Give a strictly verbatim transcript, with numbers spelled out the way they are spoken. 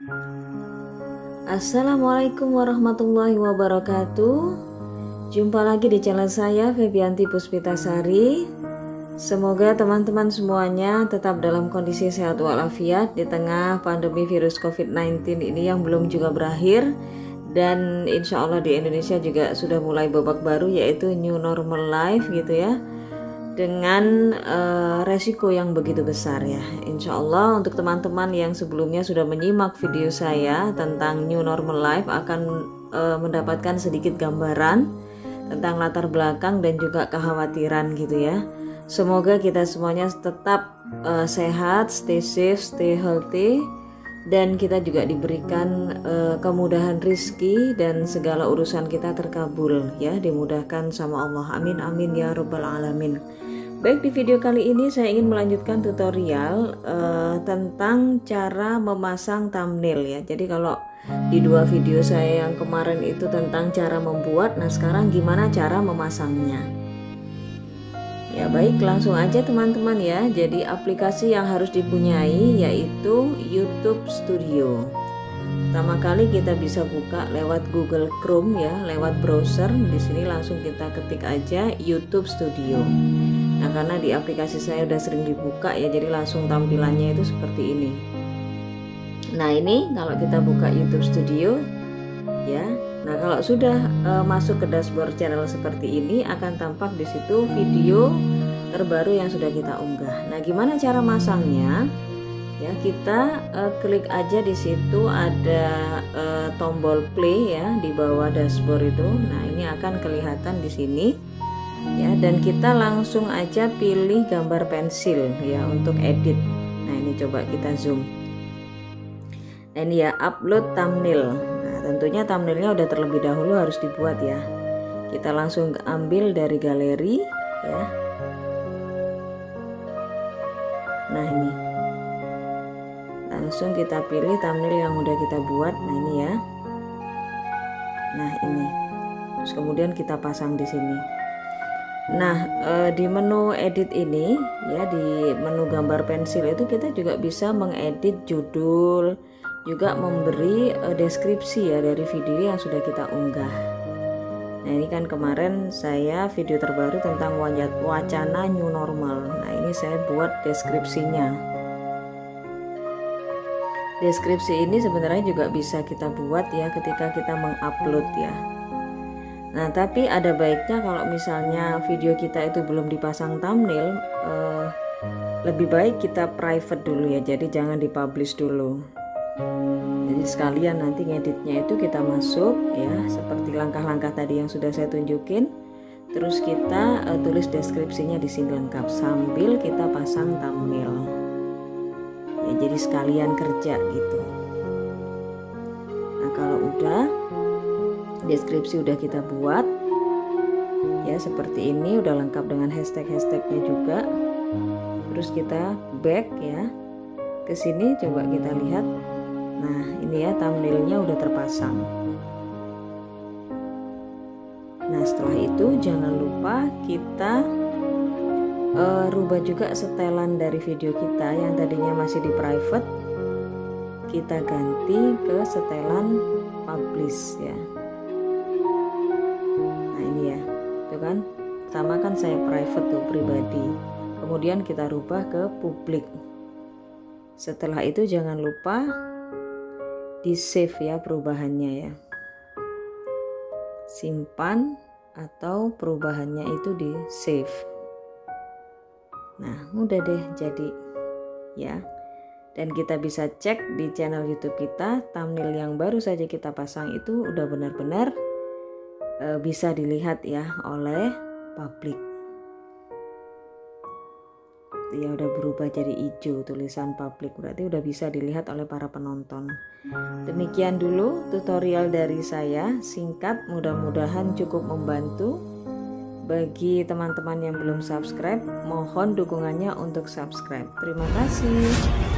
Assalamualaikum warahmatullahi wabarakatuh. Jumpa lagi di channel saya Febianti Puspitasari. Semoga teman-teman semuanya tetap dalam kondisi sehat walafiat di tengah pandemi virus covid sembilan belas ini yang belum juga berakhir. Dan insya Allah di Indonesia juga sudah mulai babak baru, yaitu new normal life gitu ya, dengan uh, resiko yang begitu besar ya. Insya Allah untuk teman-teman yang sebelumnya sudah menyimak video saya tentang new normal life akan uh, mendapatkan sedikit gambaran tentang latar belakang dan juga kekhawatiran gitu ya. Semoga kita semuanya tetap uh, sehat, stay safe, stay healthy, dan kita juga diberikan uh, kemudahan rizki dan segala urusan kita terkabul ya, dimudahkan sama Allah. Amin amin ya rabbal alamin. Baik, di video kali ini saya ingin melanjutkan tutorial uh, tentang cara memasang thumbnail ya. Jadi kalau di dua video saya yang kemarin itu tentang cara membuat, nah sekarang gimana cara memasangnya. Ya baik, langsung aja teman-teman ya. Jadi aplikasi yang harus dipunyai yaitu YouTube Studio. Pertama kali kita bisa buka lewat Google Chrome ya, lewat browser. Di sini langsung kita ketik aja YouTube Studio. Nah, karena di aplikasi saya udah sering dibuka ya, jadi langsung tampilannya itu seperti ini. Nah, ini kalau kita buka YouTube Studio ya. Nah, kalau sudah e, masuk ke dashboard channel seperti ini, akan tampak di situ video terbaru yang sudah kita unggah. Nah, gimana cara masangnya? Ya, kita e, klik aja di situ ada e, tombol play ya di bawah dashboard itu. Nah, ini akan kelihatan di sini. Ya, dan kita langsung aja pilih gambar pensil ya untuk edit. Nah, ini coba kita zoom. Dan ya, upload thumbnail. Tentunya thumbnailnya udah terlebih dahulu harus dibuat ya. Kita langsung ambil dari galeri ya. Nah, ini langsung kita pilih thumbnail yang udah kita buat. Nah, ini ya. Nah, ini. Terus kemudian kita pasang di sini. Nah, eh, di menu edit ini ya, di menu gambar pensil itu kita juga bisa mengedit judul, juga memberi uh, deskripsi ya dari video yang sudah kita unggah. Nah, ini kan kemarin saya video terbaru tentang wacana new normal. Nah, ini saya buat deskripsinya. Deskripsi ini sebenarnya juga bisa kita buat ya ketika kita mengupload ya. Nah, tapi ada baiknya kalau misalnya video kita itu belum dipasang thumbnail, uh, lebih baik kita private dulu ya. Jadi jangan dipublish dulu. Jadi sekalian nanti ngeditnya itu kita masuk ya, seperti langkah-langkah tadi yang sudah saya tunjukin. Terus kita uh, tulis deskripsinya di sini lengkap sambil kita pasang thumbnail. Ya, jadi sekalian kerja gitu. Nah, kalau udah deskripsi udah kita buat ya seperti ini, udah lengkap dengan hashtag-hashtagnya juga. Terus kita back ya ke sini, coba kita lihat. Nah, ini ya thumbnailnya udah terpasang. Nah, setelah itu jangan lupa kita uh, rubah juga setelan dari video kita yang tadinya masih di private. Kita ganti ke setelan publish ya. Nah, ini ya. Itu kan. Pertama kan saya private tuh, pribadi. Kemudian kita rubah ke publik. Setelah itu jangan lupa di save ya perubahannya ya, simpan atau perubahannya itu di save. Nah, mudah deh jadi ya. Dan kita bisa cek di channel YouTube kita, thumbnail yang baru saja kita pasang itu udah benar-benar e, bisa dilihat ya oleh publik. Ya, udah berubah jadi hijau tulisan publik, berarti udah bisa dilihat oleh para penonton. Demikian dulu tutorial dari saya, singkat, mudah-mudahan cukup membantu. Bagi teman-teman yang belum subscribe, mohon dukungannya untuk subscribe. Terima kasih.